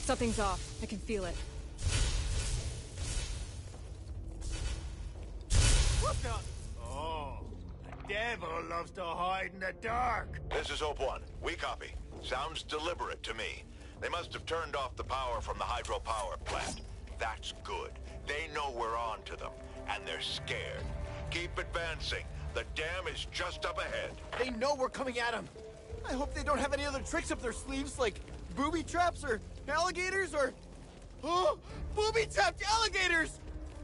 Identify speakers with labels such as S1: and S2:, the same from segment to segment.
S1: Something's off. I can feel it.
S2: What the? Oh, the devil loves to hide in the dark.
S3: This is Hope One. We copy. Sounds deliberate to me. They must have turned off the power from the hydropower plant. That's good. They know we're on to them, and they're scared. Keep advancing. The dam is just up ahead.
S2: They know we're coming at them. I hope they don't have any other tricks up their sleeves, like booby traps or alligators or... Oh, booby-trapped alligators!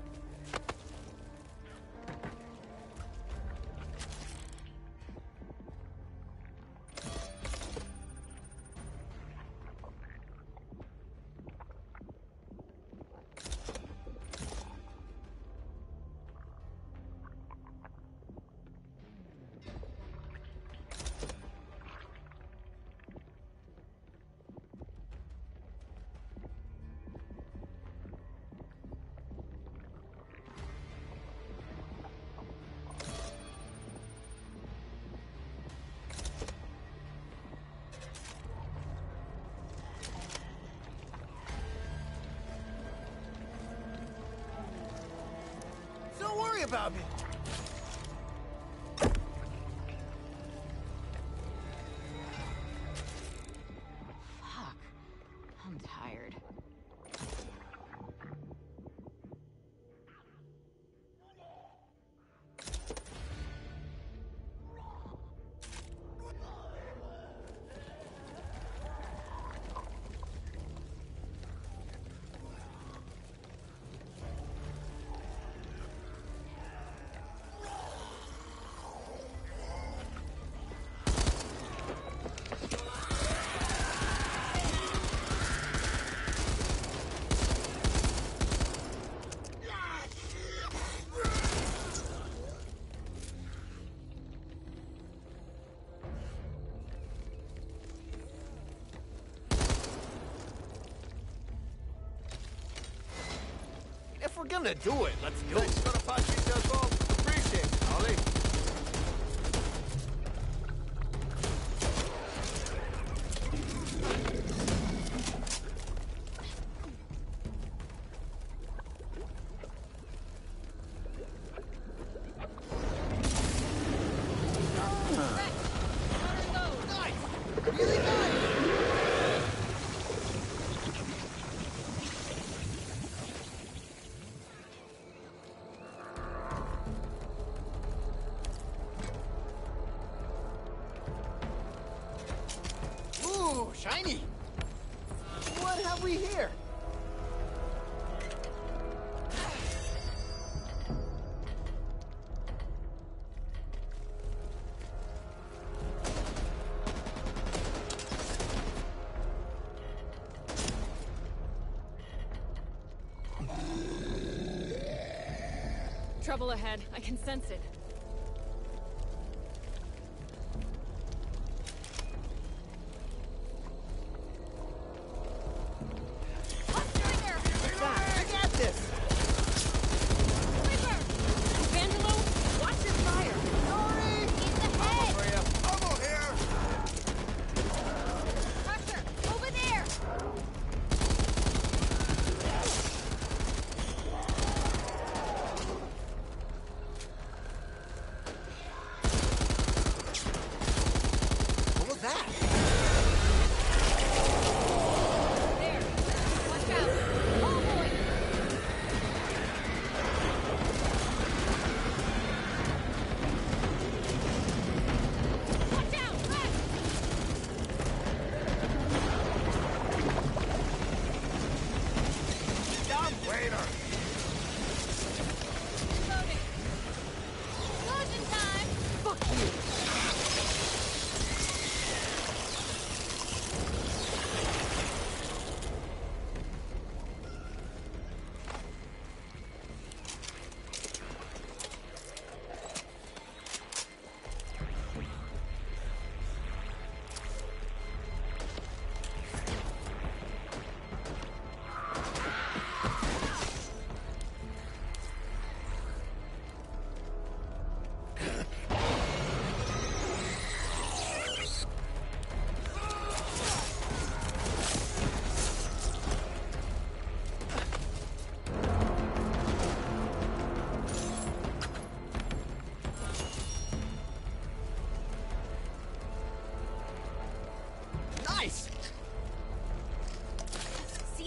S2: Don't worry about me.
S4: Fuck. I'm tired.
S2: If we're gonna do it, let's go.
S5: Thanks for the patch details, Bob. Appreciate it, Ollie.
S2: Ooh, shiny. What have we here?
S1: Trouble ahead. I can sense it.
S2: I got this.
S1: Angelo, watch your fire.
S2: Sorry.
S5: For you. Over here.
S4: Crusher, over there!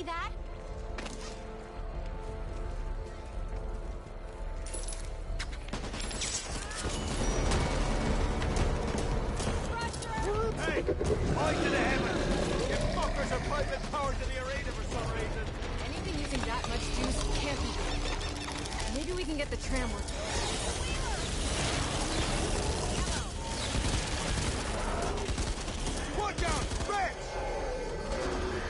S4: that?
S5: Hey! Point to the heavens! You fuckers are piping power to the arena for some reason.
S1: Anything using that much juice can't be good. Maybe we can get the tram working.
S5: Watch out! Bitch!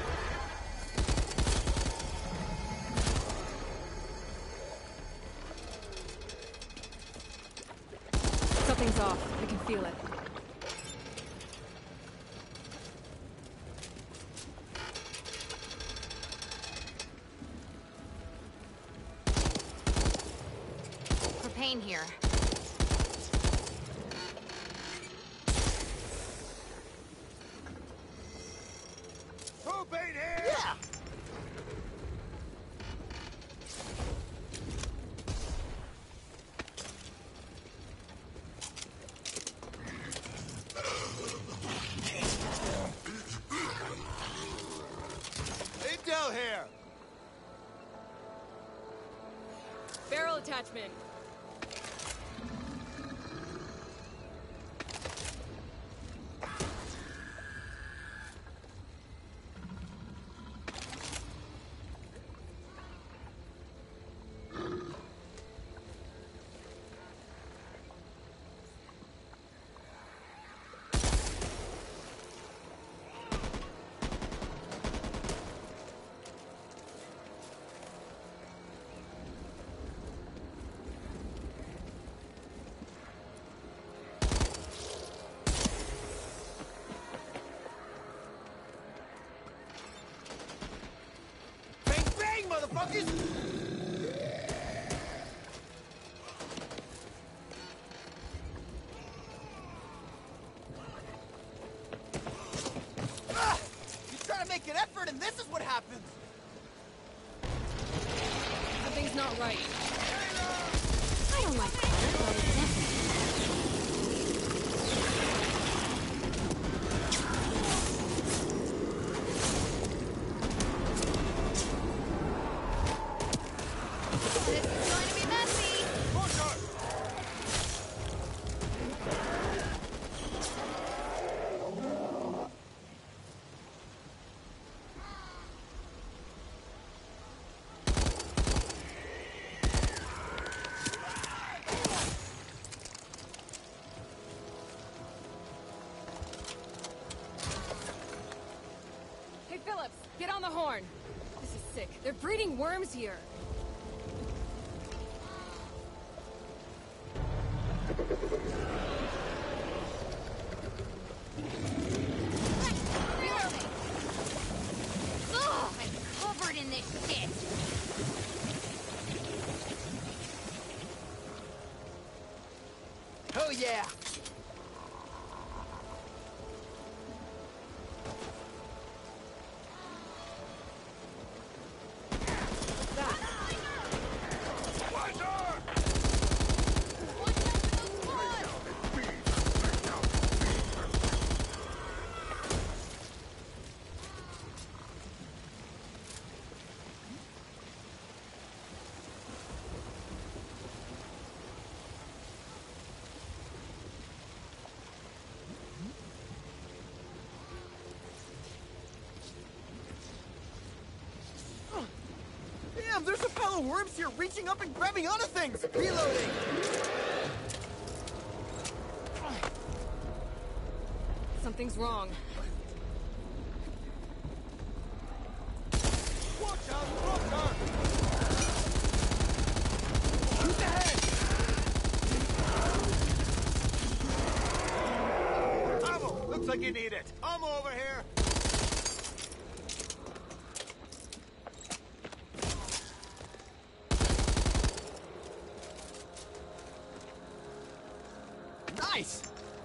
S1: Something's off. I can feel it.
S4: Propane here.
S5: Propane here!
S2: Yeah!
S5: Intel here!
S1: Barrel attachment.
S2: Bang bang, motherfuckers! Ah! You try to make an effort and this is what happens!
S1: Something's not right.
S4: I don't like color, but it's necessary. This is going to be messy.
S5: Watch out!
S1: Hey, Phillips, get on the horn. This is sick. They're breeding worms here.
S4: Reloading. Ugh, I'm covered in this shit.
S2: Oh yeah!
S5: Watch out!
S4: Watch out for those claws.
S2: Damn, there's a pile of worms here reaching up and grabbing onto things! Reloading!
S1: Something's wrong.
S5: Watch out! Rocker!
S2: Who's ahead?
S5: Ammo! Looks like you need it. Ammo over here!
S2: Nice!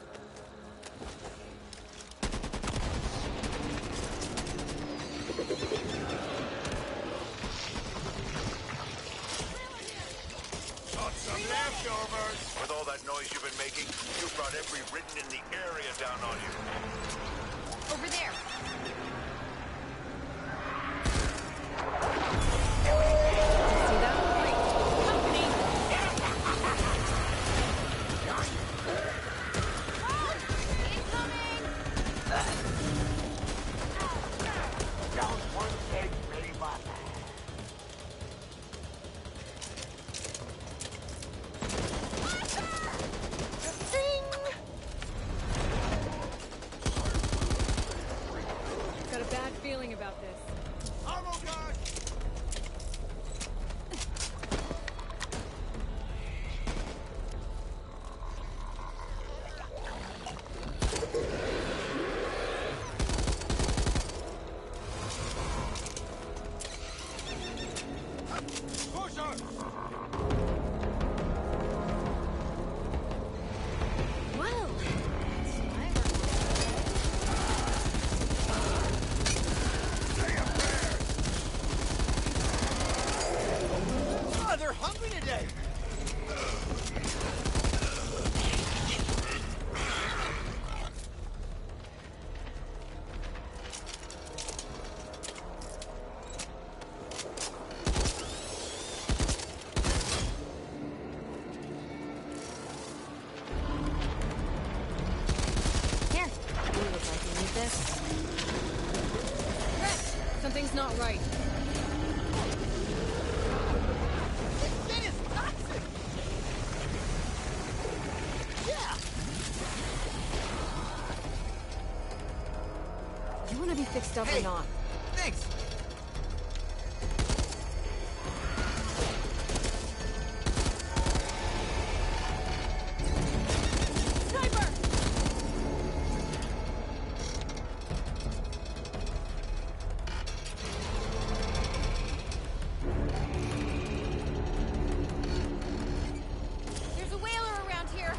S5: Got some leftovers!
S3: With all that noise you've been making, you've brought every Ridden in the area down on you.
S4: Over there.
S1: about this.
S5: Armor guard! Pusher!
S4: Well,
S2: Oh, they're hungry today.
S4: here. You look like you need this.
S1: Rex, something's not right.
S2: This thing is toxic. Yeah.
S1: Do you want to be fixed up
S2: Hey.
S1: or not?
S2: Thanks.
S1: Sniper! There's a whaler around here.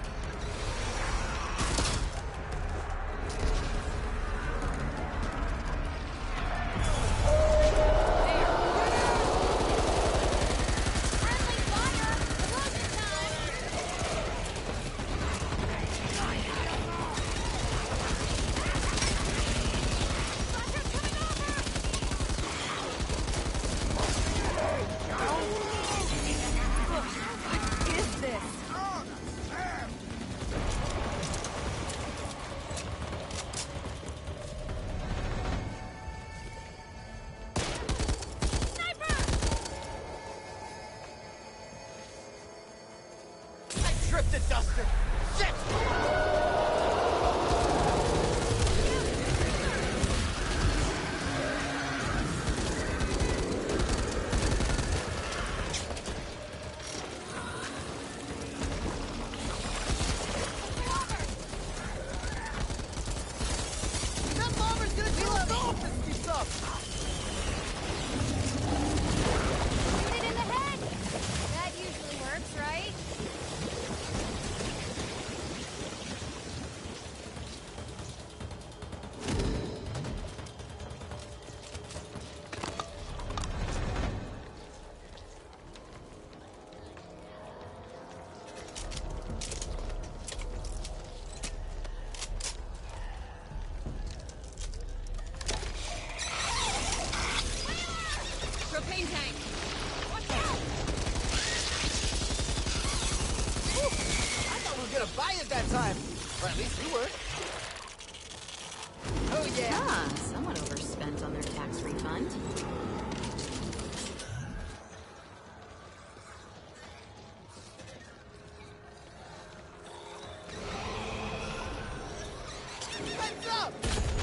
S4: Friendly fire! Explosion time!
S1: What is this?
S2: I tripped it, Duster. Shit! That bomber's gonna kill us all if this keeps up.
S4: Shoot it in the head! That usually works, right?
S1: Propane tank.
S2: Watch out! Whew. I thought we were gonna buy it that time. Or at least you were. Oh yeah.
S4: Ah, someone overspent on their tax refund.
S2: Heads up!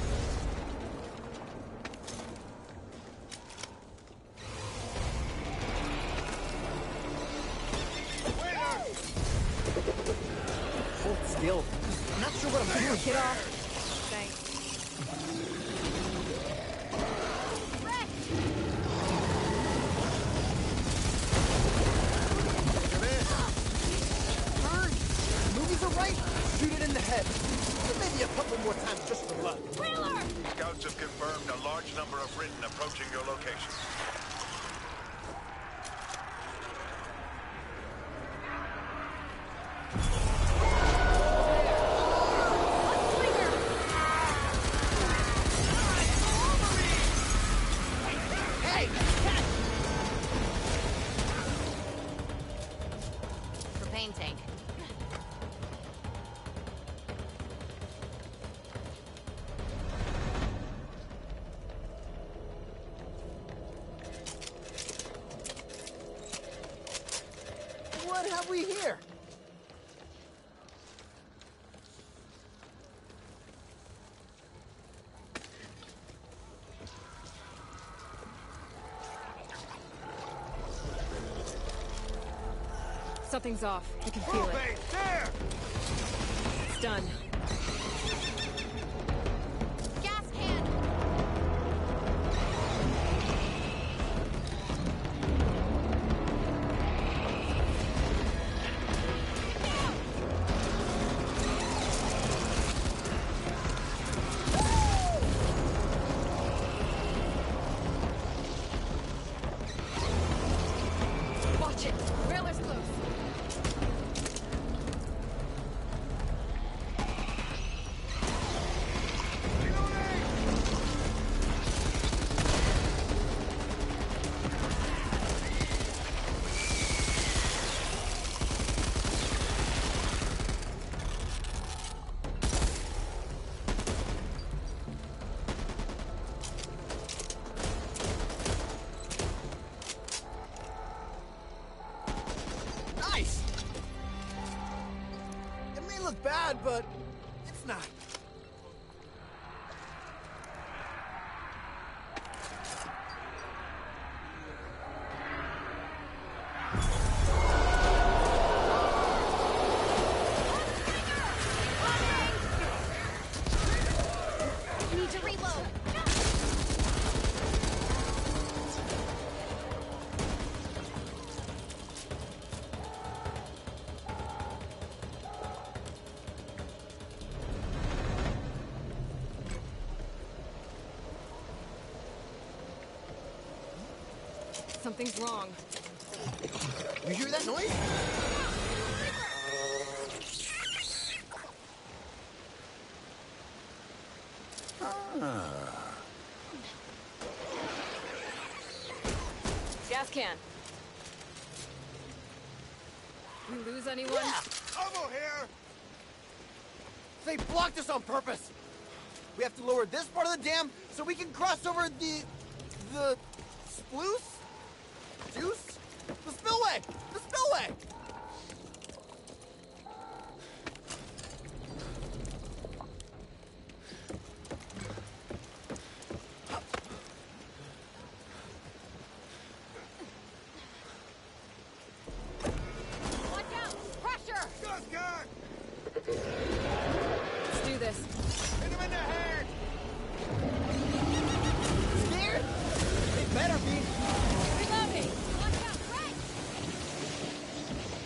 S2: Hold still. I'm not sure what I'm doing.
S1: Get off. Thanks.
S2: Turn! Movies are right. Shoot it in the head. Or maybe a couple more times just for luck.
S3: Scouts have confirmed a large number of Ridden approaching your location.
S2: Hey!
S4: Propane tank.
S2: What have we here?
S1: Something's off. I can feel it.
S5: Propane, there!
S1: It's done.
S4: Gas can!
S1: Watch it! Railer's close.
S2: Nice! It may look bad, but it's not.
S4: Need to reload.
S1: Something's wrong.
S2: You hear that noise?
S1: Gas can. We lose anyone?
S2: Yeah!
S5: Ammo here!
S2: They blocked us on purpose! We have to lower this part of the dam so we can cross over the spluice? Juice? The spillway! The spillway!
S4: Watch out! Pressure!
S5: Gus gun!
S1: Let's do this.
S5: Hit him in the head!
S2: Scared? They better be.
S1: Reloading!
S4: Watch out! Right!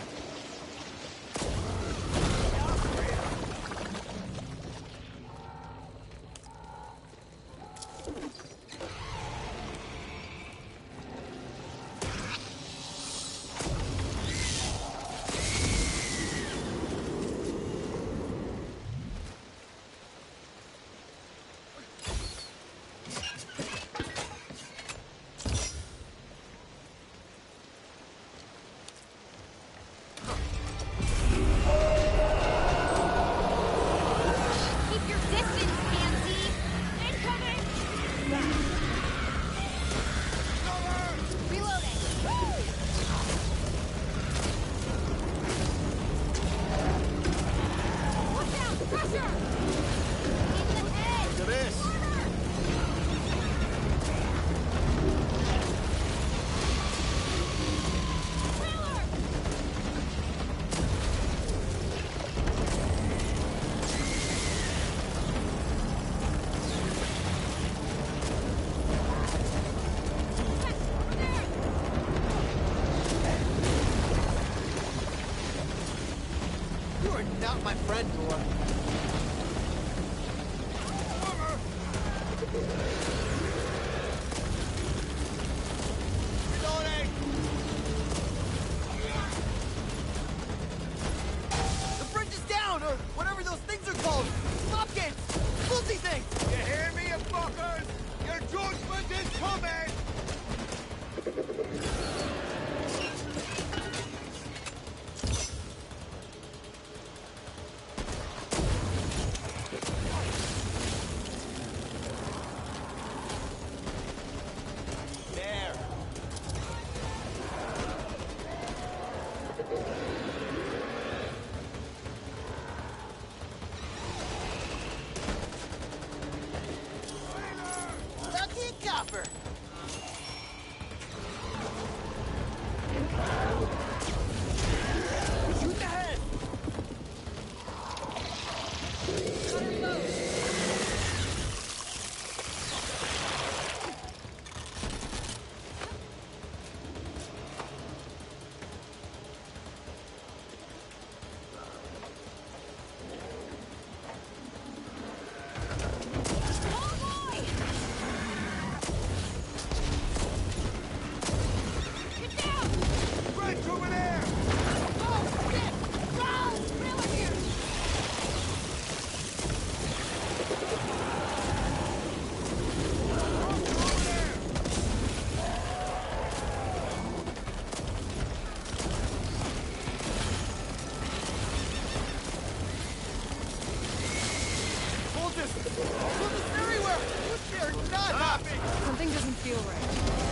S2: It's everywhere! They're nuts!
S1: Something doesn't feel right.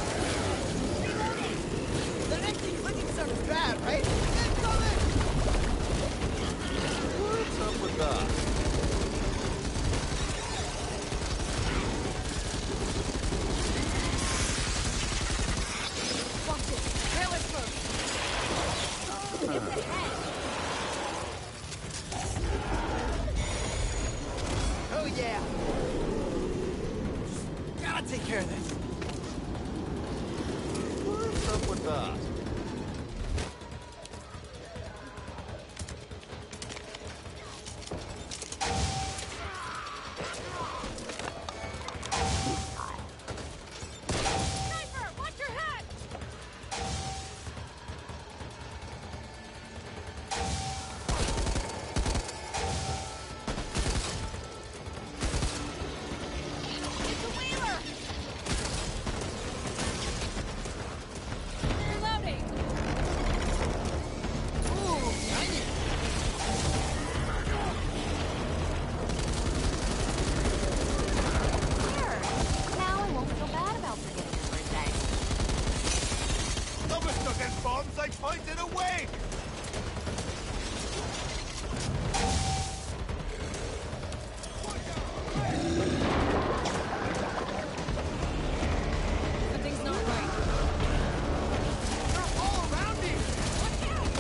S2: That empty clicking sound is bad, right? It's coming! What's up with that?
S1: Watch it. Trailer smoke. It's ahead.
S2: Oh yeah! Gotta take care of this. What's up with that?
S1: Sniper, watch your head! It's a wheeler! Reloading!
S2: Ooh, tiny!
S4: Here. Now I won't feel bad about forgetting his birthday.
S5: I was stuck in bombs, I pointed away!
S1: Something's not right.
S2: They're all around me!
S1: Watch out!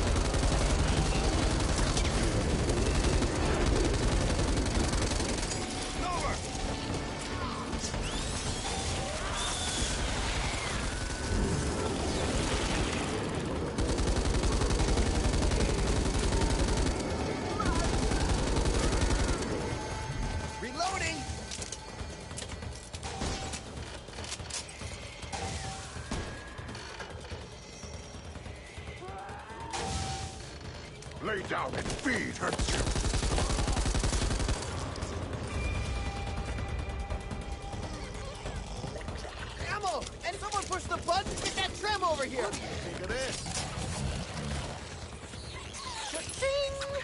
S5: Over!
S2: Reloading!
S3: Lay down and feed, hurts you.
S2: Ammo! And someone push the button to get that tram over here!
S5: Think of this.
S2: Cha-ching!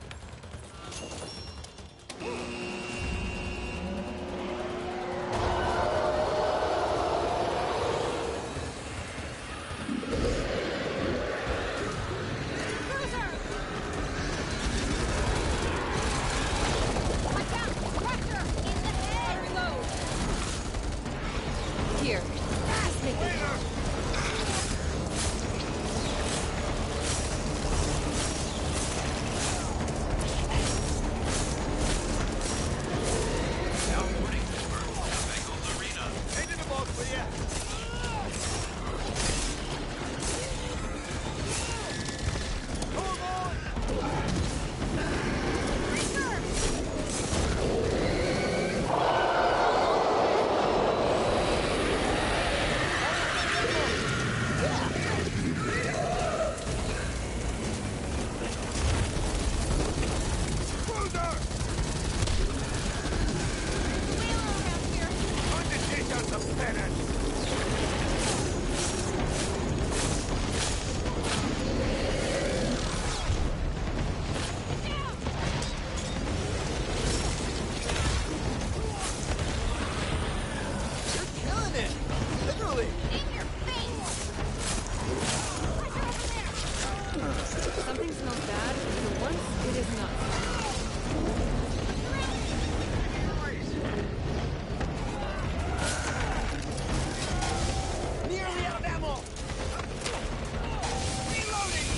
S1: Cruiser! Watch out! Tractor! In the head! Reload! Here. Just make it.
S5: Into the box with you. Come on! Cruiser! Time to take out some pennant!
S2: You're killing it! Literally!
S1: Something smells bad, but for once, it is not.
S2: Nearly out of ammo! Reloading!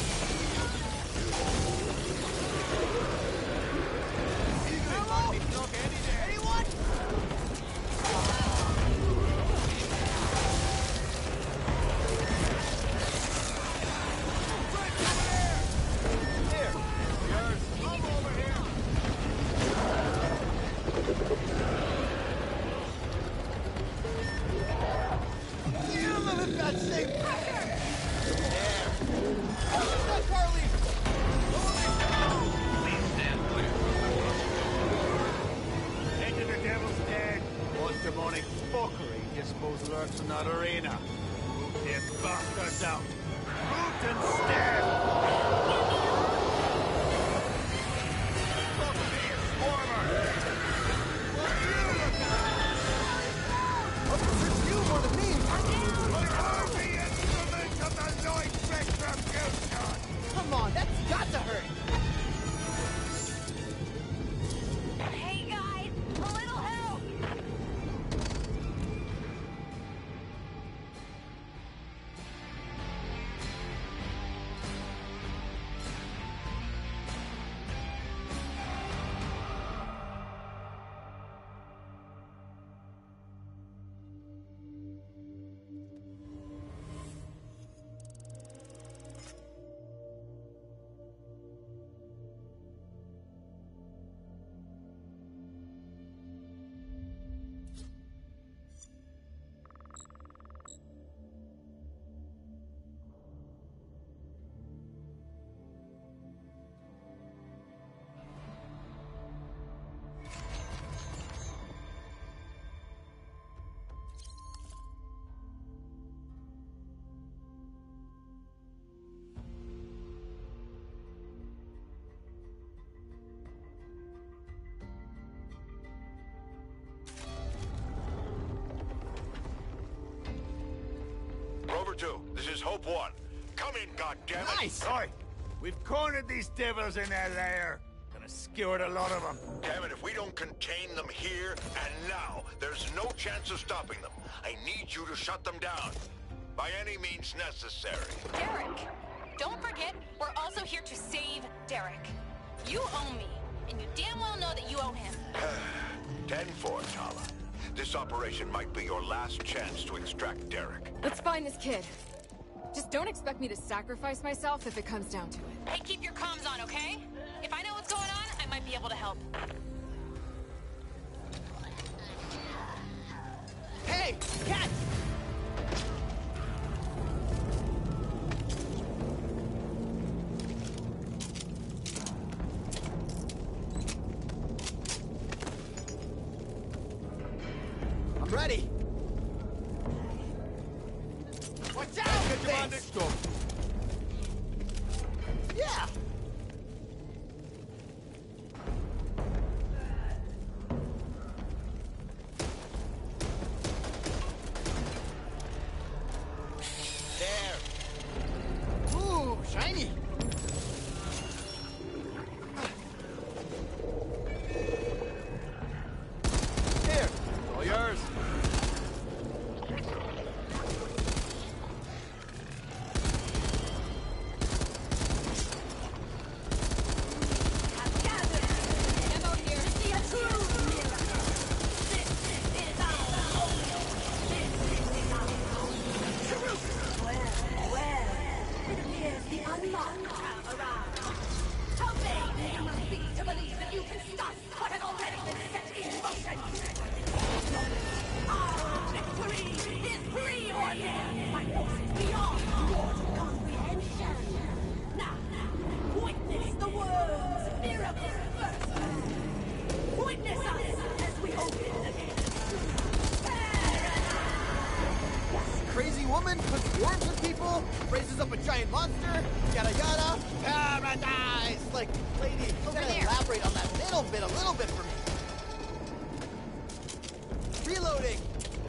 S2: Ammo! Anyone? There!
S5: Yours. I'm over here.
S2: You're a little bit bad shape! There! Oh, not Carly!
S5: Into the devil's den. What demonic fuckery do you suppose lurks in that arena? Get bastards out. Root and stab. Fuck me, a swarmer.
S3: 2, this is Hope 1. Come in, goddammit!
S2: Nice!
S5: Oi! We've cornered these devils in their lair. Gonna skewer a lot of them.
S3: Damn it, if we don't contain them here and now, there's no chance of stopping them. I need you to shut them down. By any means necessary.
S6: Derek! Don't forget, we're also here to save Derek. You owe me, and you damn well know that you owe him.
S3: 10-4, Tala. This operation might be your last chance to extract Derek.
S1: Let's find this kid. Just don't expect me to sacrifice myself if it comes down to it.
S6: Hey, keep your comms on, okay? If I know what's going on, I might be able to help.
S2: Hey! Cat! I'm ready! Watch out!
S5: Get your man next door.
S2: Yeah! There! Ooh, shiny! Here, all yours.
S1: Ammo here.
S7: It appears the unmarked have arrived. How vain you must be to believe that you can stop what has already been set in motion. Our victory is preordained by forces beyond mortal comprehension. Now, witness the world's miracle first. Witness us as we open the gates.
S2: Crazy woman puts worms in people, raises up a giant monster, yada yada, paradise! Like, lady, you gotta elaborate on that little bit, a little bit for me. Reloading!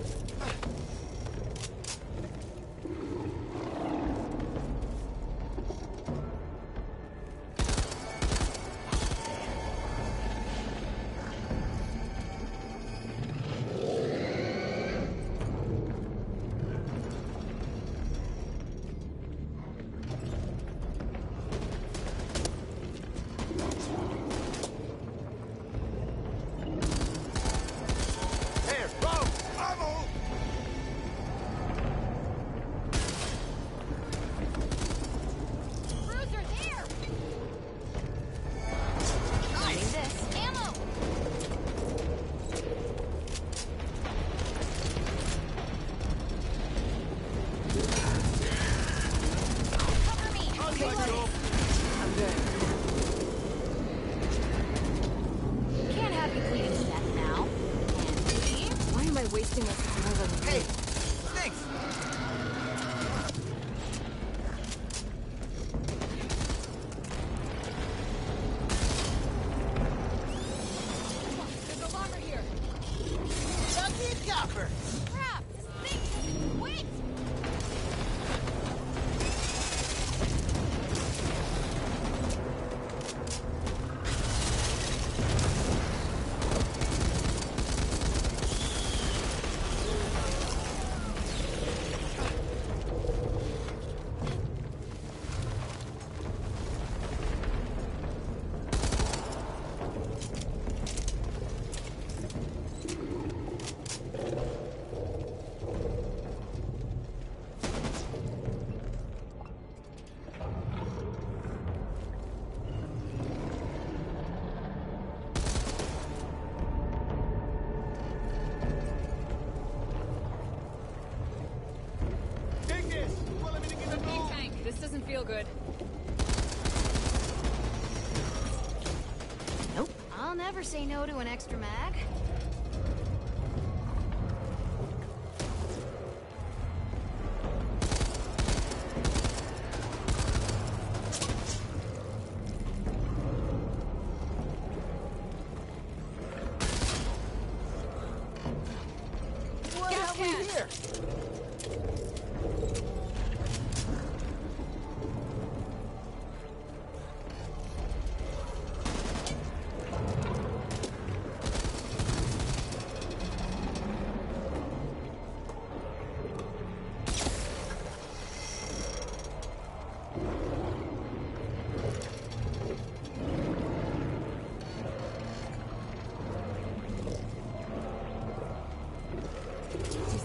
S2: Here, go! Ammo!
S6: Bruiser, there!
S2: Nice!
S6: This. Ammo! Cover me!
S1: I'm good.
S4: Can't have you bleeding to death now. Can we?
S1: Why am I wasting this adrenaline?
S2: Hey, thanks!
S1: There's a bomber here.
S2: Lucky copper!
S6: Crap! This thing doesn't quit!
S5: Take this. Well, let me get a
S1: Big
S5: move.
S1: tank. This doesn't feel good.
S4: Nope. I'll never say no to an extra mag.
S2: What have we here?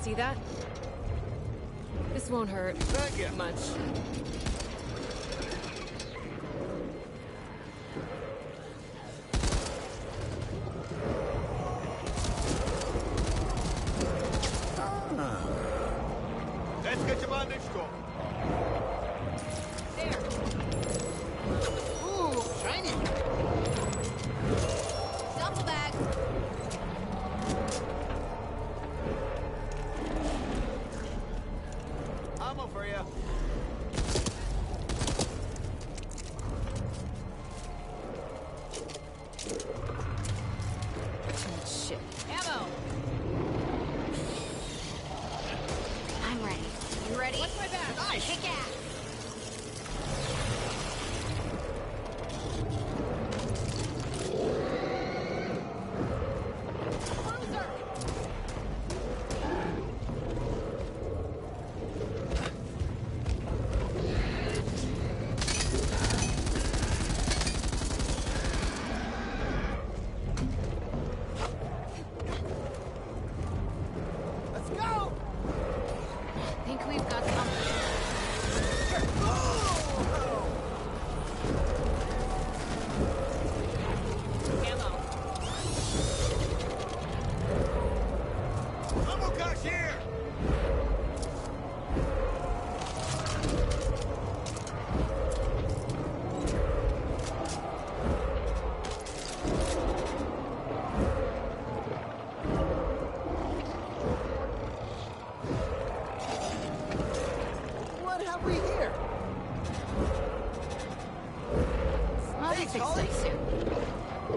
S1: See that? This won't hurt.
S5: Thank you.
S1: Much.
S5: Let's get your bandage strong.
S1: There.
S2: Ooh, shiny.
S6: Duffel bag.
S5: Ammo for you.
S1: Shit.
S6: Ammo.
S4: I'm ready.
S6: You ready? What's my bag?
S2: Nice.
S6: Kick ass. Cruiser.
S2: Let's go!
S1: Think we've got something. Ammo.
S5: Ammo cache here.
S2: What have we here?
S4: I'll
S2: Hey,
S4: be fixed
S2: Colin.
S4: soon.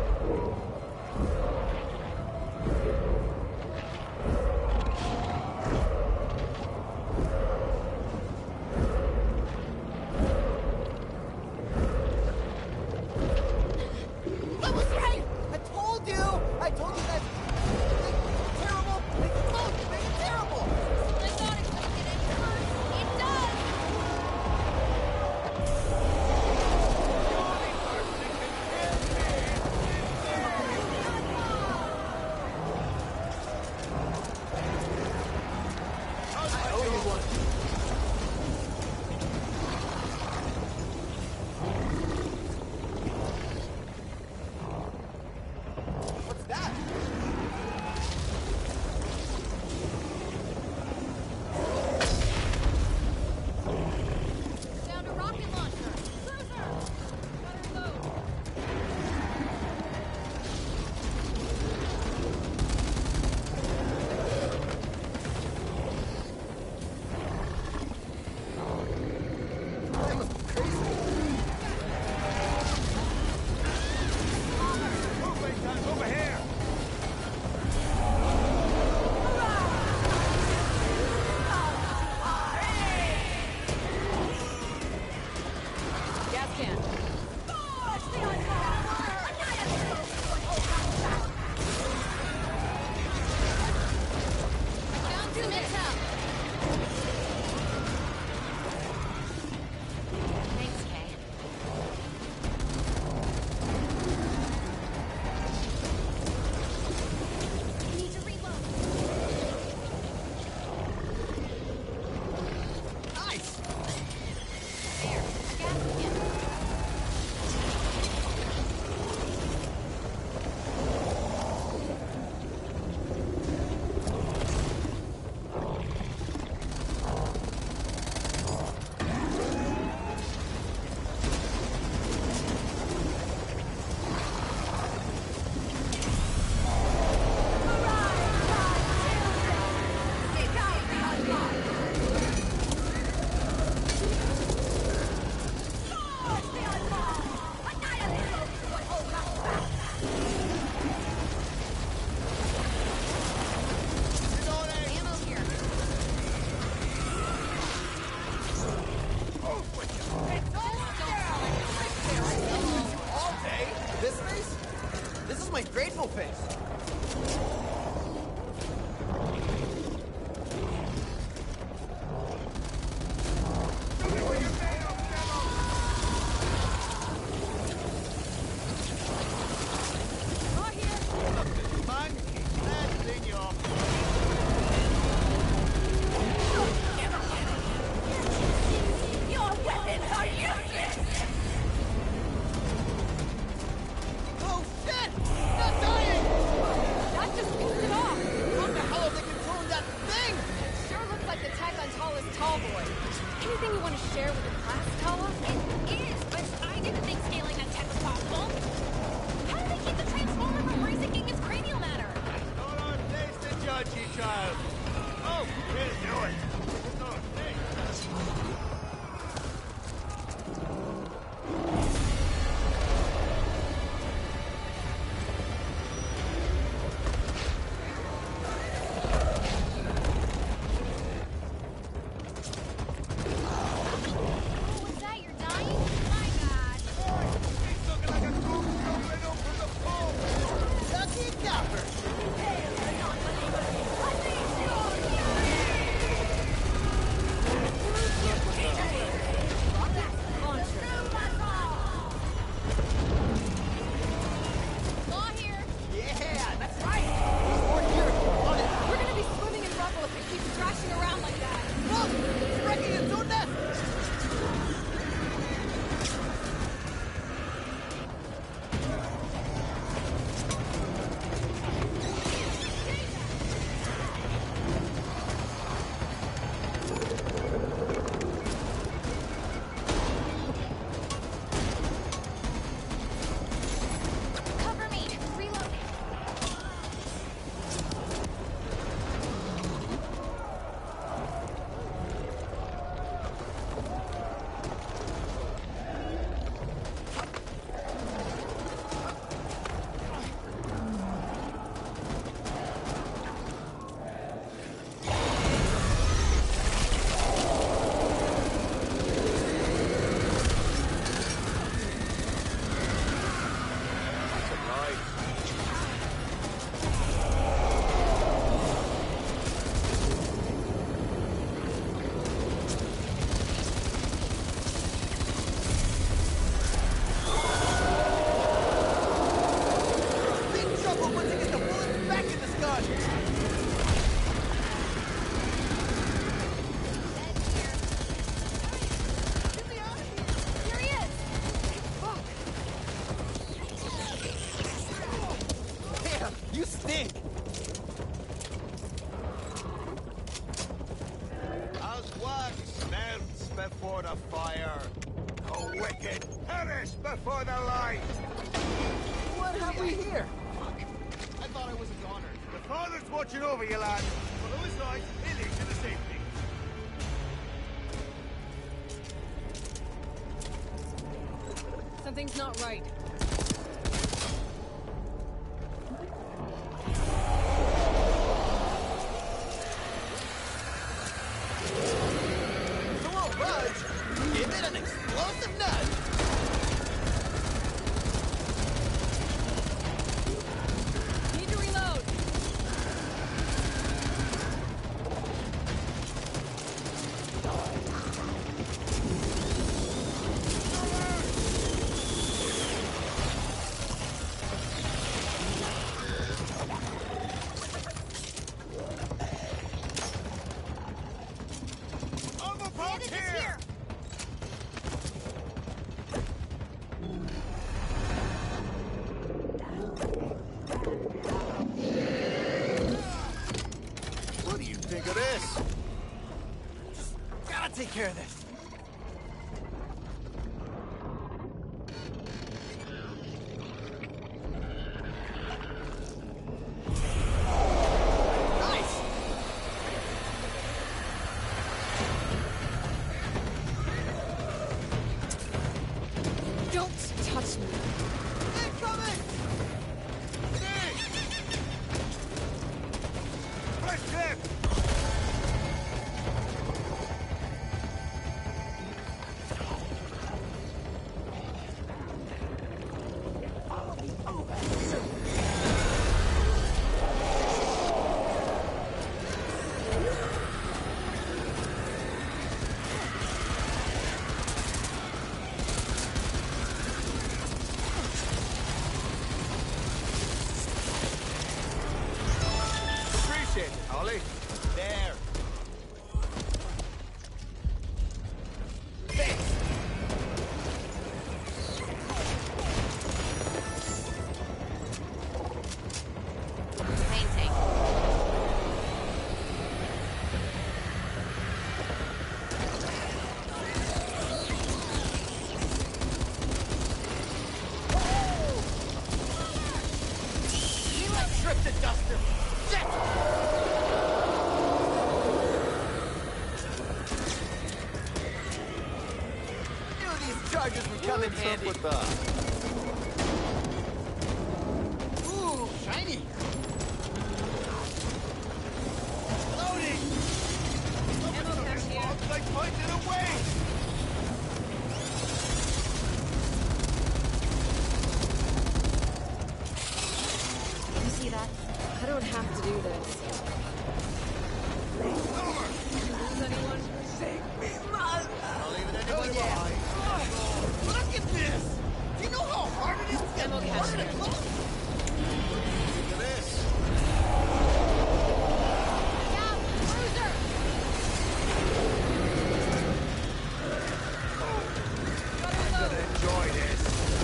S2: I was right! I told you! I told you that terrible! They float! They're terrible!
S6: I thought it was gonna hurt. It does.
S2: I owe you one. What's that?
S5: child. Oh, we'll do it. Oh, hey.
S4: Was that your dying? My God.
S5: He's looking like a cool jumping over the pole.
S2: Ducky Dapper!
S1: Law here.
S2: Yeah, that's right! We're here, on it!
S1: We're gonna be swimming in rubble if it keeps thrashing around like that.
S2: Look! It's wrecking its own nest!
S4: Cover me. Reloading.
S2: That's a ride. Big trouble once you get the bullets back in this gun!
S1: Here he is. Fuck.
S2: Damn, you stink!
S5: As wax melts before the fire, the wicked perish before the light.
S2: What have we here? I thought I was a goner.
S5: The Father's watching over you, lad. Follow his light, he'll lead you to safety.
S1: Something's not right.
S2: It won't budge! Give it an explosive nudge!
S1: Need to reload.
S5: Armor bolt
S4: Bandage is
S5: here!
S4: here.
S2: What do you think of this? Just gotta take care of this. Nice!
S1: Don't touch me.
S2: Incoming!
S5: Fresh clip! Appreciate it, Holly. There.
S2: Thanks!
S6: Maintain.
S2: I tripped it, Duster! Shit! This would come in handy.
S5: What's up with
S2: Ooh, shiny. Loading.
S1: Ammo cache here.
S5: Like pointed away!
S1: You see that? I don't have to do this. Lose anyone?
S5: I'll leave it
S2: Oh,
S5: anyway.
S2: yeah. Look at this. Do you know how hard it is to get
S1: Ammo cache
S2: water to
S1: here.
S2: cook?
S5: Look at this.
S1: Down! Cruiser!
S5: Gonna enjoy this.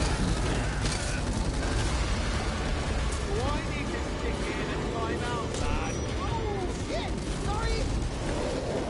S5: Do I need to stick in and climb out, lad?
S2: Oh, shit. Sorry.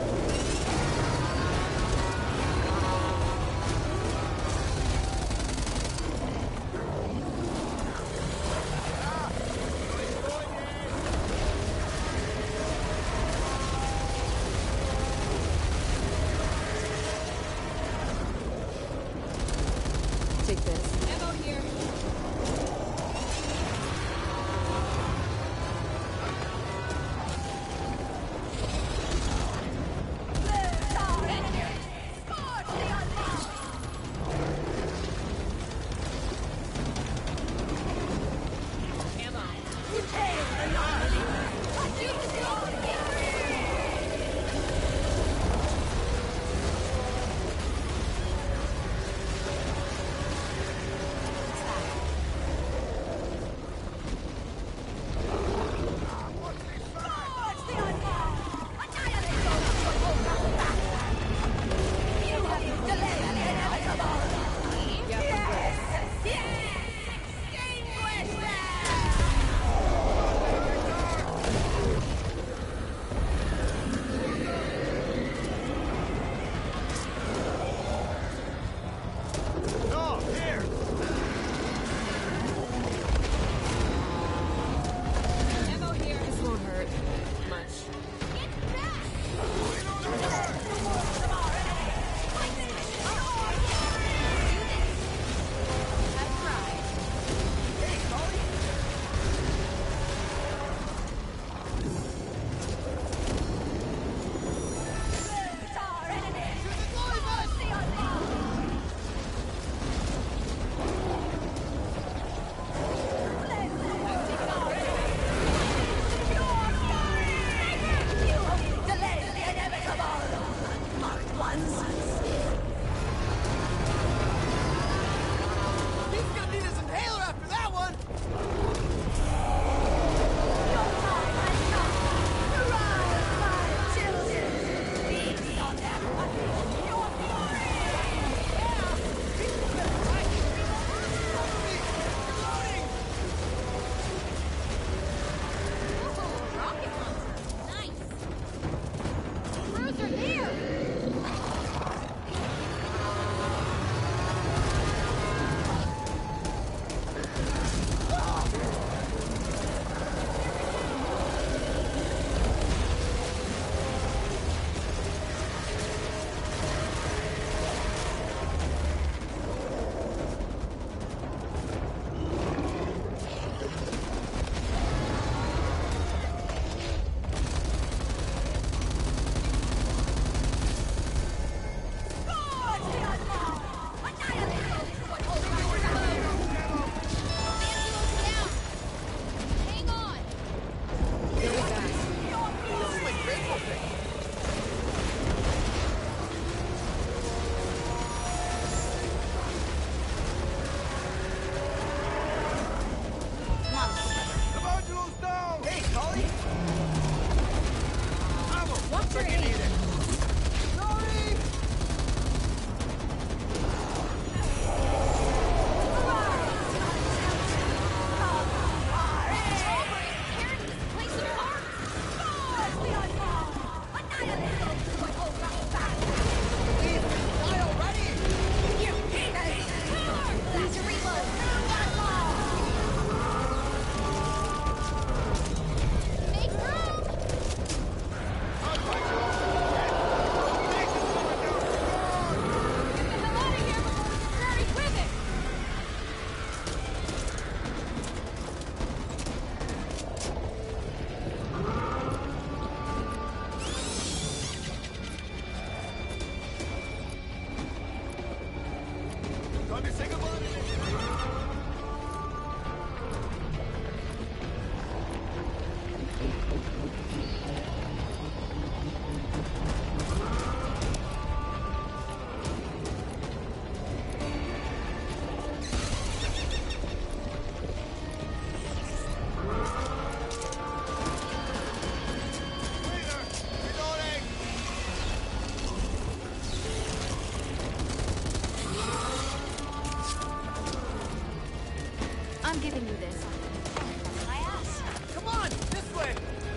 S1: giving you this.
S6: My ass.
S2: Come on, this way!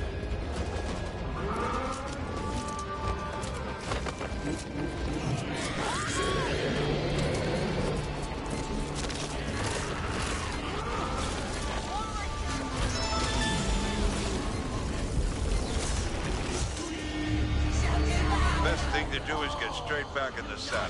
S3: Best thing to do is get straight back in the saddle.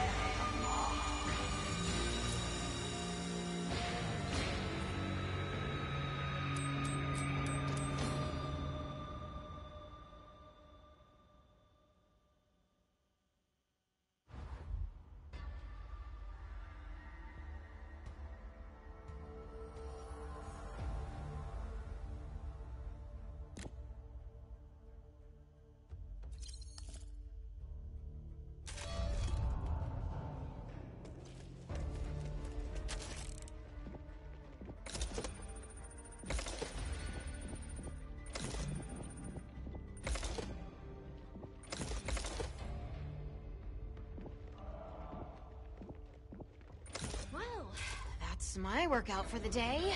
S1: Well, that's my workout for the day.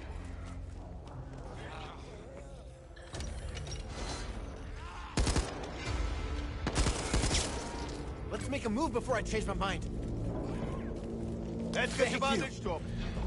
S2: Let's make a move before I change my mind.
S5: Let's get
S2: Thank
S5: your
S2: you.
S5: bandage drop.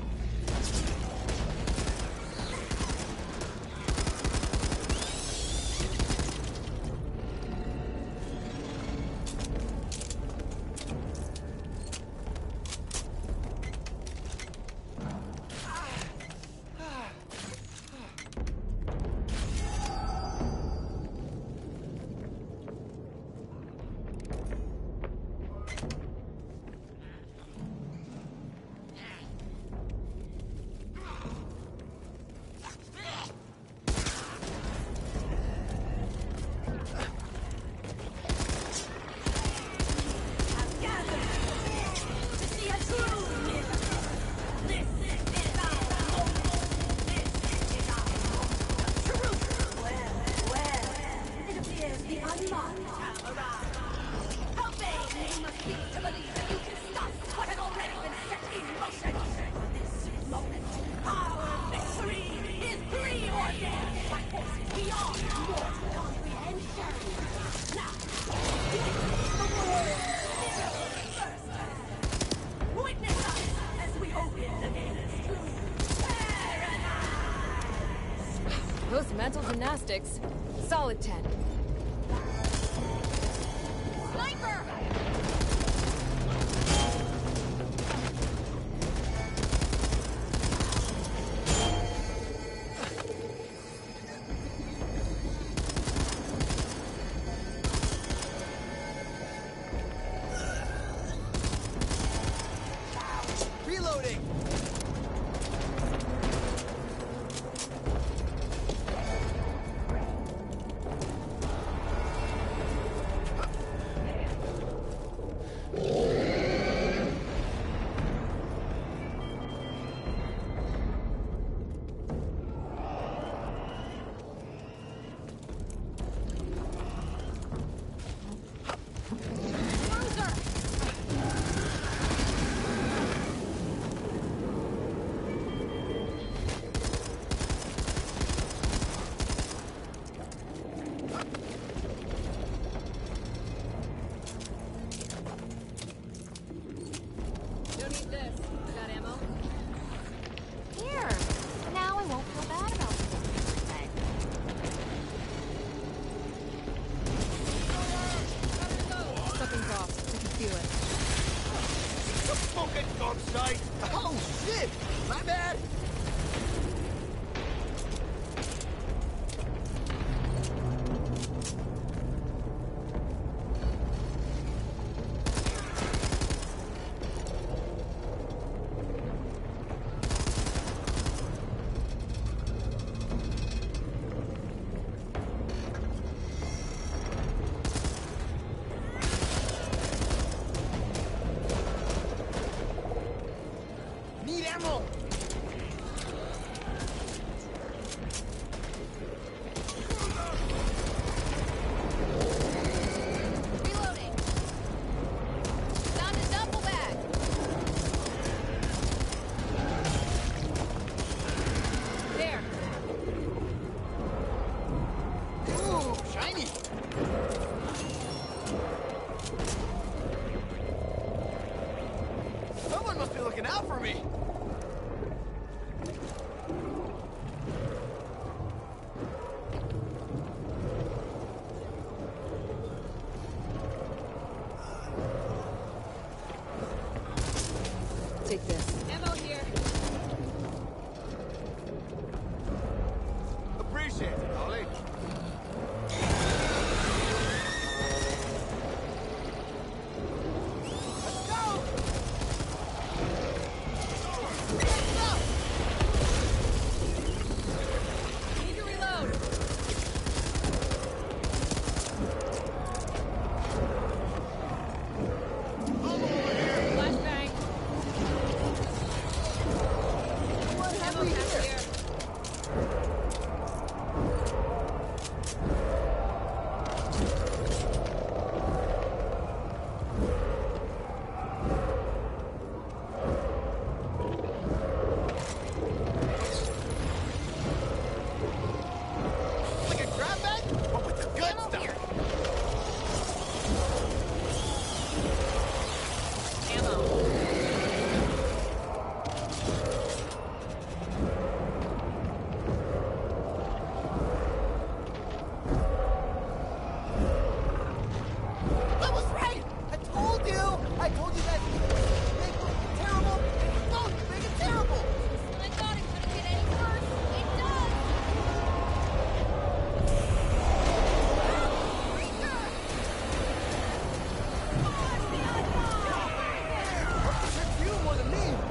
S1: Those mental gymnastics. Solid 10.
S6: Sniper!
S2: Reloading!
S1: Don't need this. Got ammo?
S4: Here. Now I won't feel bad about it.
S1: Something's off. I can feel it.
S5: Fucking God's sake!
S2: Oh, shit! My bad! Need ammo! tiny. Someone must be looking out for me.
S1: Take this. Ammo here.
S5: Appreciate it, Ollie.
S2: Let's go!
S1: Need to reload. Flashbang.
S2: What have
S1: Ammo
S2: we
S1: pack
S2: here?
S1: here.
S2: Like a grab bag, but with the good
S6: Ammo
S2: stuff.
S6: here.
S1: Ammo.
S2: I was right! I told you! I told you that make it terrible, and you both make it terrible!
S6: I thought it couldn't get any worse. It does.
S2: It's you more than me!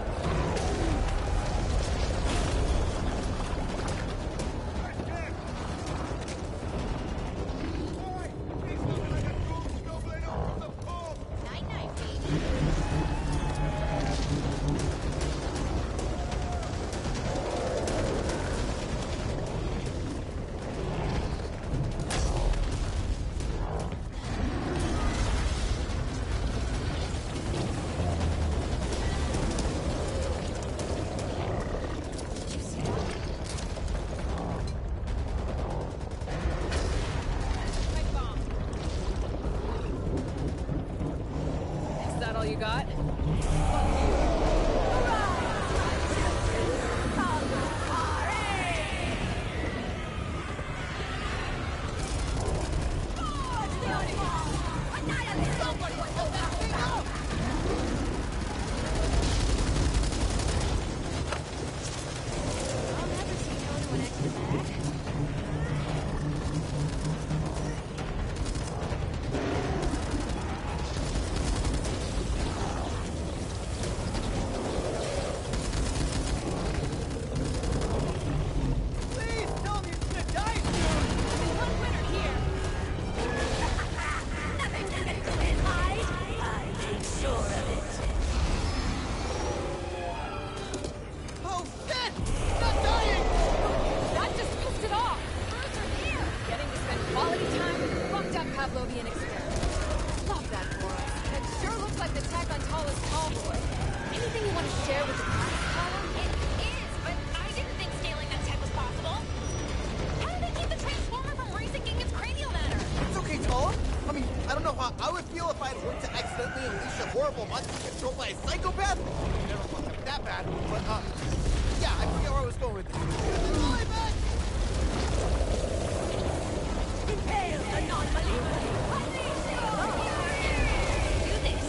S6: Night night, baby.
S1: Pipe bomb. Is that all you got?
S4: I'll never say no to an extra bag.
S2: Please tell me it's gonna die soon!
S6: One winner here.
S7: Nothing to get to his hide. I made sure of it.
S2: Oh shit! It's not dying!
S1: That just pissed it off. Birds are here. Getting to spend quality time with fucked up Pavlovian experiments. Love that for us. It sure looks like the tech on Tallest Tall Boy. Anything you want to share with the class, Paula?
S6: It is, but I didn't think scaling that tech was possible. How did they keep the transformer from racing its cranial matter?
S2: It's okay, Tall. I mean, I don't know how I would feel if I had worked to accidentally unleash a horrible monster controlled by a psychopath. Never felt like that bad, but yeah, I forget where I was going with this. Oh, man!
S7: Impale the non-believer.
S6: Do this.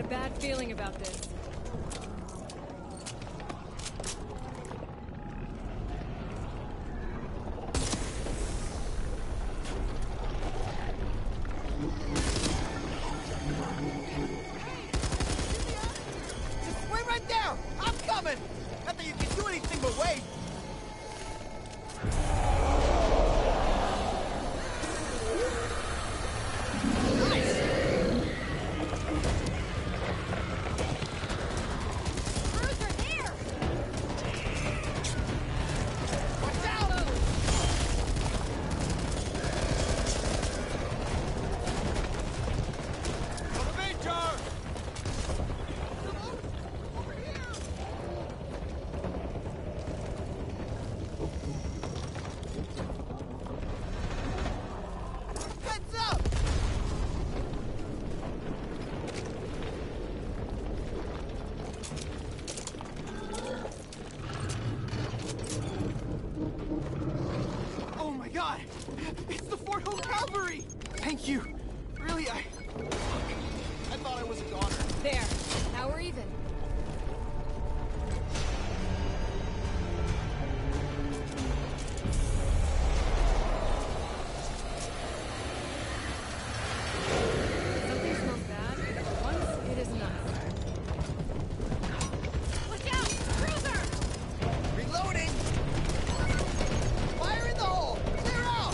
S1: bad feeling about this.
S2: Just wait right there! I'm coming! Not that you can do anything but wait!
S1: Cruiser, here!
S2: Watch out! Elevator! Over here! Heads up! Oh my god! It's the Fort Hope Cavalry! Thank you! Really, I thought I was a goner.
S1: There. Now we're even. Something smells bad, but for once, it is not. Look out! Cruiser!
S2: Reloading! Fire in the hole! Clear out!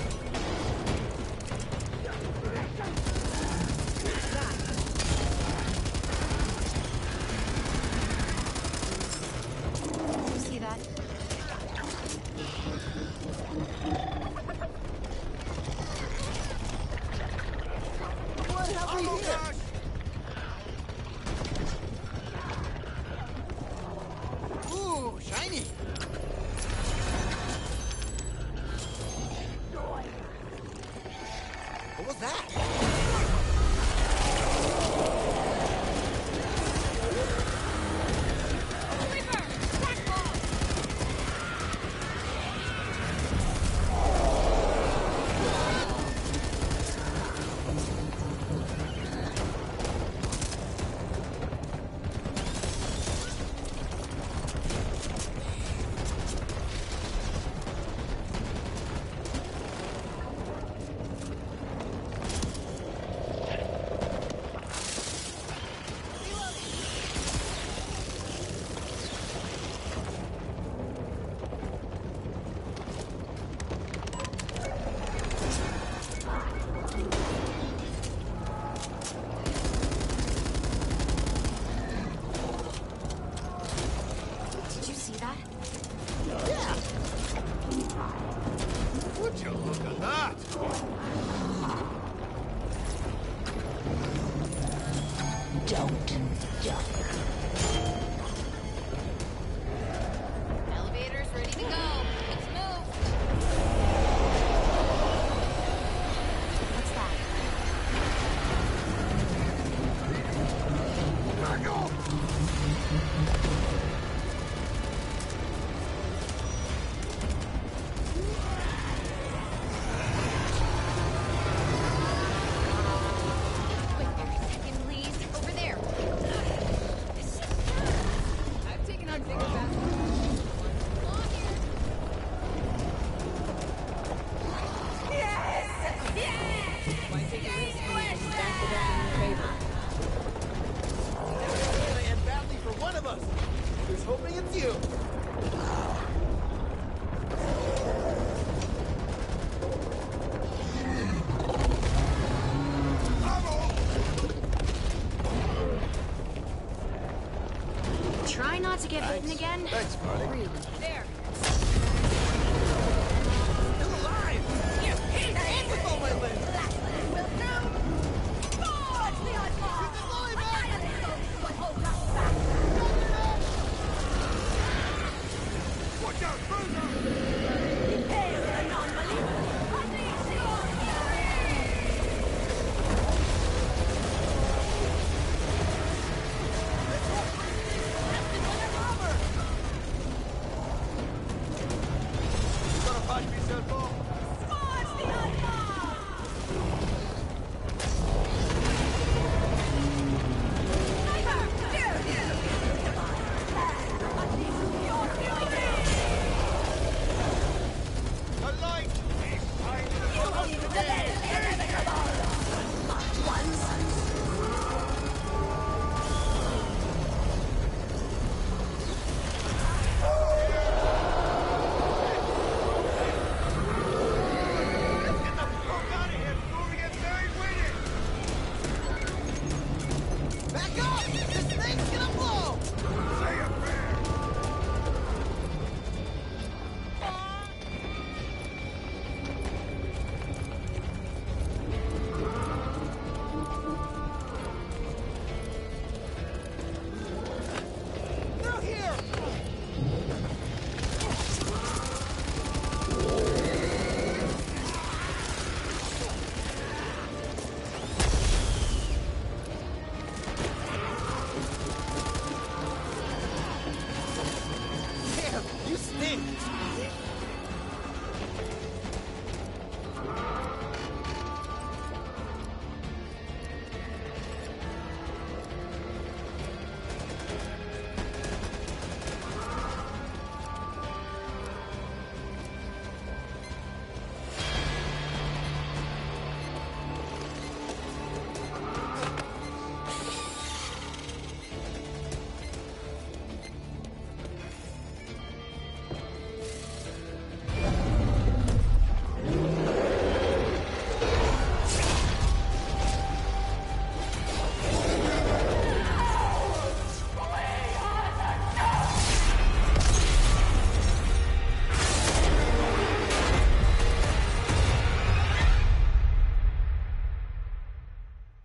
S6: You see that?
S2: What have we here? Ooh, shiny! What was that?
S1: Reaper! Black ball!
S6: Did you see that?
S5: Would you look at that?
S6: Elevator's ready to go. Let's move. What's that? Wait there a second, please. Over there.
S1: I've taken on bigger battles. Why take a risk when you can back it up in your favor?
S2: It's gonna end badly for one of us. Here's hoping it's you.
S4: Try not to get bitten again.
S2: Thanks, buddy.
S4: Really.
S1: There.
S2: Still alive! And with all my limbs!
S7: Forge the Oddball!
S2: Keep it going, man!
S7: Annihilate those who would hold us back!
S5: Watch out, Bruno!
S7: Hail the non-believer! Unleash your fury!
S2: That's the glitter bomber!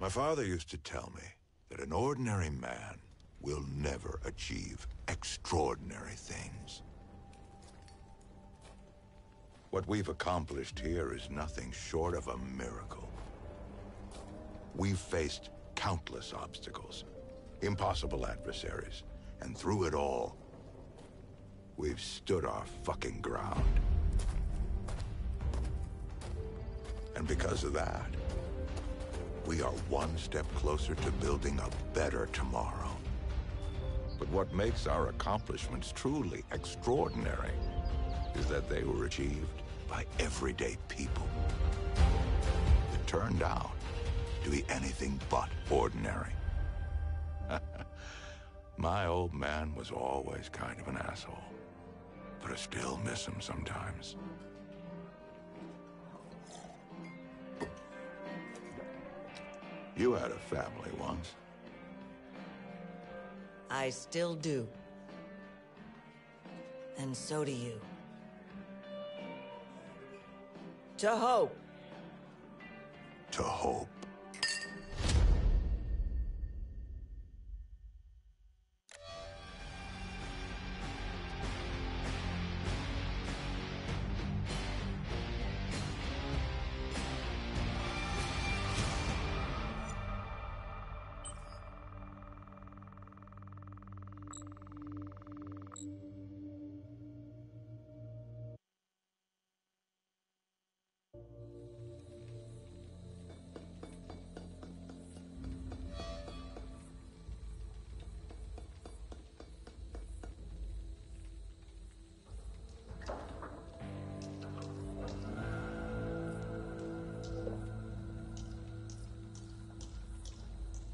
S3: My father used to tell me that an ordinary man will never achieve extraordinary things. What we've accomplished here is nothing short of a miracle. We've faced countless obstacles, impossible adversaries, and through it all, we've stood our fucking ground. And because of that, we are one step closer to building a better tomorrow. But what makes our accomplishments truly extraordinary is that they were achieved by everyday people. It turned out to be anything but ordinary. My old man was always kind of an asshole, but I still miss him sometimes. You had a family once.
S8: I still do. And so do you. To hope.
S3: To hope.